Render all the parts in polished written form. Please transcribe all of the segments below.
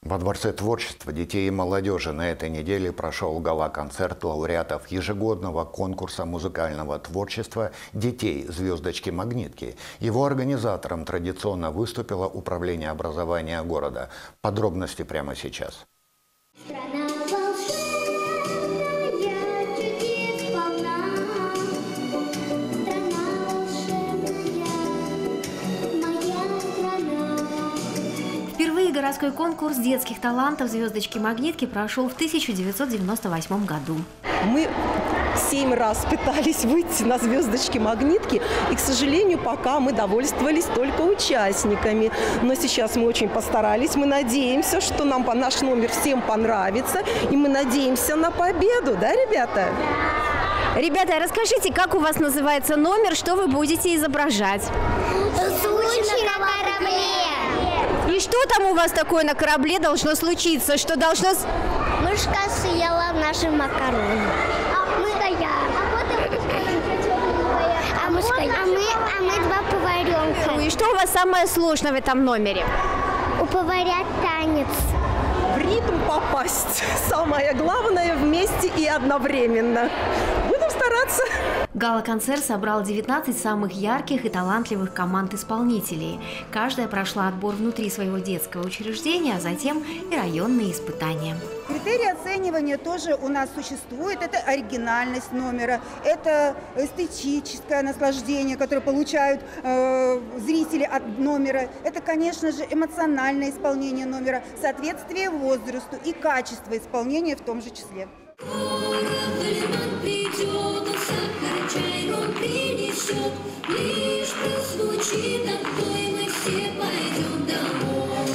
Во Дворце творчества детей и молодежи на этой неделе прошел гала-концерт лауреатов ежегодного конкурса музыкального творчества детей «Звездочки-магнитки». Его организатором традиционно выступило Управление образования города. Подробности прямо сейчас. Впервые городской конкурс детских талантов «Звездочки-магнитки» прошел в 1998 году. Мы 7 раз пытались выйти на «Звездочки-магнитки», и, к сожалению, пока мы довольствовались только участниками. Но сейчас мы очень постарались, мы надеемся, что наш номер всем понравится, и мы надеемся на победу, да, ребята? Ребята, расскажите, как у вас называется номер, что вы будете изображать? Случай на корабле. И что там у вас такое на корабле должно случиться? Что должно... Мышка съела наши макароны. А мы два поваренка. И что у вас самое сложное в этом номере? У поварят танец. В ритм попасть. Самое главное вместе и одновременно. Будем стараться. Гала-концерт собрал 19 самых ярких и талантливых команд-исполнителей. Каждая прошла отбор внутри своего детского учреждения, а затем и районные испытания. Критерии оценивания тоже у нас существует. Это оригинальность номера, это эстетическое наслаждение, которое получают зрители от номера. Это, конечно же, эмоциональное исполнение номера, соответствие возрасту и качество исполнения в том же числе. Лишь прозвучит окно, и мы все пойдем домой.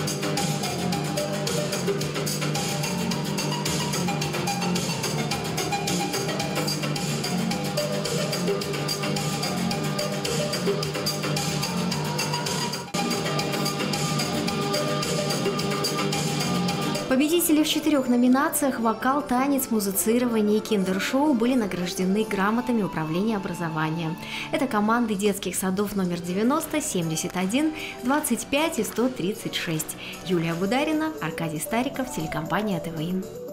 Победители в 4 номинациях «Вокал», «Танец», «Музицирование» и «Киндер-шоу» были награждены грамотами Управления образования. Это команды детских садов номер 90, 71, 25 и 136. Юлия Бударина, Аркадий Стариков, телекомпания ТВИ.